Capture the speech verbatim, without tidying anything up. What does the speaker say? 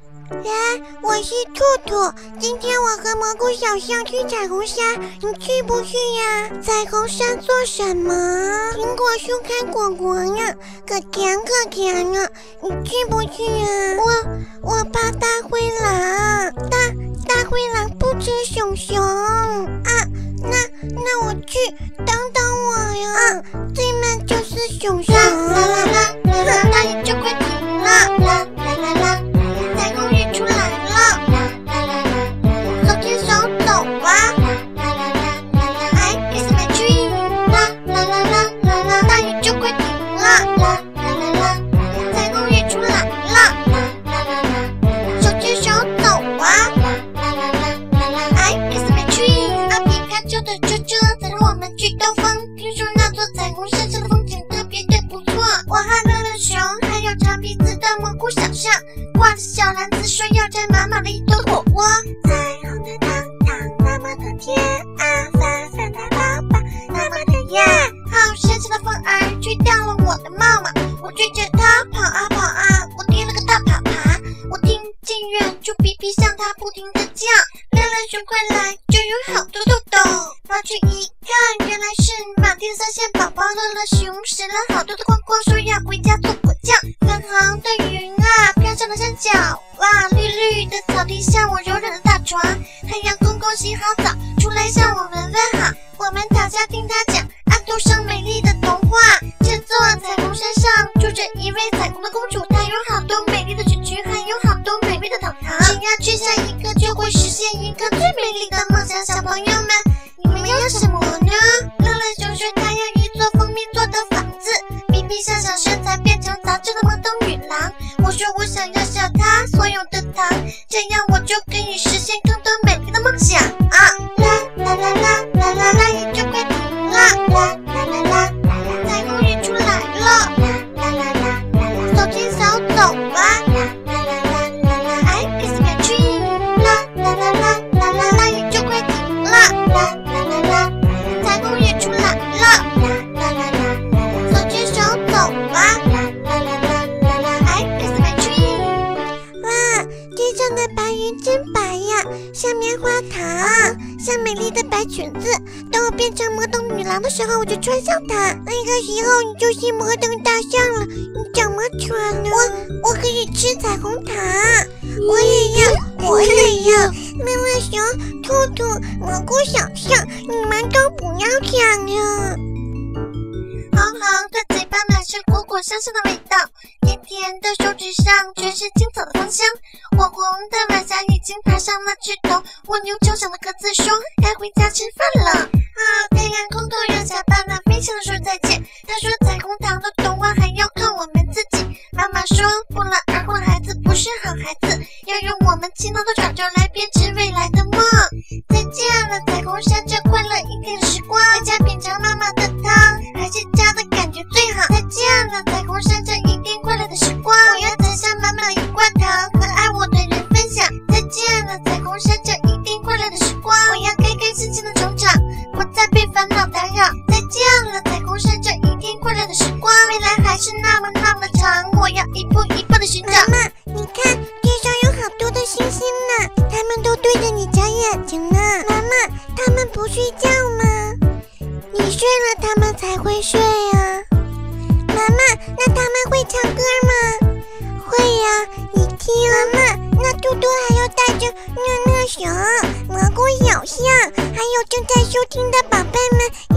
来，我是兔兔。今天我和蘑菇小象去彩虹山，你去不去呀？彩虹山做什么？苹果树开果果呢，可甜可甜呢。你去不去呀？我我怕大灰狼，大大灰狼不吃熊熊啊。那那我去，等等我呀！啊，对面就是熊熊。啦啦啦啦啦，大雨就快停了。啦啦啦啦，彩虹雨出来了。啦啦啦啦，手牵手走吧。啦啦啦啦啦，哎，开始买去。啦啦啦啦啦啦，大雨就快停了。啦啦啦啦，彩虹雨出来了。啦啦啦啦，手牵手走吧。啦啦啦啦啦，哎，开始买去。啊，皮卡丘的车车载着我们去兜风，听说那座彩虹山上的风景特别的不错。我和乐乐熊还有长鼻子的蘑菇小象，挂着小篮子，说要摘满满的一兜火锅。彩虹的糖糖那么的甜啊，闪闪的宝宝那么的艳。好神奇的风儿吹掉了我的帽帽，我追着它跑啊跑啊，我跌了个大爬爬。我听见远处皮皮向它不停的叫，乐乐熊快来，这有好多豆豆。跑去一看，原来是满天三线宝宝。乐乐熊拾了好多的光光，说要回家做果酱。粉红的云啊飘上了山脚，哇，绿绿的草地像我柔软的大床。太阳公公洗好澡出来向我们问好，我们躺下听他讲安徒生美丽的童话。这座彩虹山上住着一位彩虹的公主，她有好多美丽的裙裙，还有好多美味的糖糖。只要吃下一个就会实现一个最美丽的梦想。小朋友们，你们要什么呢？乐乐熊说他要一座蜂蜜做的房子。皮皮想想身材变成杂志的萌动女郎。我说我想要小他所有的糖，这样我就可以实现更多美丽的梦想啊！啦啦啦啦啦啦啦，雨就快停了。啦啦啦啦啦，彩虹雨出来了。啦啦啦啦啦，手牵手走吧。啦啦啦啦啦啦，哎，开始表去。啦啦啦啦啦啦啦，雨就快停了。啦啦啦啦，彩虹雨出来了。啦啦啦啦，手牵手走吧。啦啦啦啦啦啦，哎，开始表去。哇，天上的白云真白呀，像棉花糖，像美丽的白裙子。等我变成魔动女郎的时候，我就穿上它。那个时候你就是魔动大象了。你怎么穿呢？我我可以吃彩虹糖。我也要，我也要。乐乐熊、兔兔、蘑菇小象，你们都不要抢了。红红的嘴巴满是果果香香的味道，甜甜的手指上全是青草的芳香。火红的晚霞已经爬上了枝头，蜗牛悄响的鸽子说该回家吃饭了。啊，太阳公公让小爸爸飞翔的说再见，他说彩虹糖的童话还要靠我们自己。妈妈说不劳而获孩子不是好孩子，要用我们勤劳的爪爪来编织未来的梦。再见了彩虹山这快乐一天的时光，回家品尝妈妈的汤，还是家的感觉最好。再见了彩虹山这一天快乐的时光，我要摘下满满的一罐糖和爱我的人分享。再见了彩虹山这一天快乐的时光，我要开开心心的成长，不再被烦恼打扰。再见了彩虹山这一天快乐的时光，未来还是那么那么长，我要一步一步的寻找。妈妈，你看天上有好多的星星呢，它们都对着你眨眼睛呢。妈妈，它们不睡觉吗？你睡了它们才会睡啊。妈妈，那它们会唱歌吗？会呀，你听。妈妈，那嘟嘟还要带着乐乐熊、蘑菇小象，还有正在收听的宝贝们